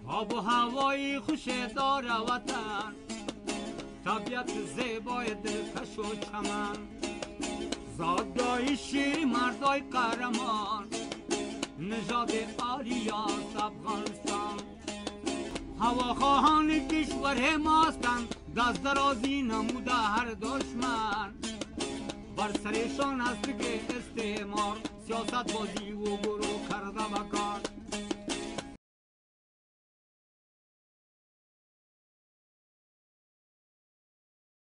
آب و هوایی خوش داره وطن، طبیعت زیبای دلکش و چمن، زادگاه شیر مردای قهرمان، نژاد عالیات افغانستان. هواخواهان کشور ماستند، دست درازی نموده هر دشمن، بر سرشان است که استعمار سیاست بازی و گروه کرده و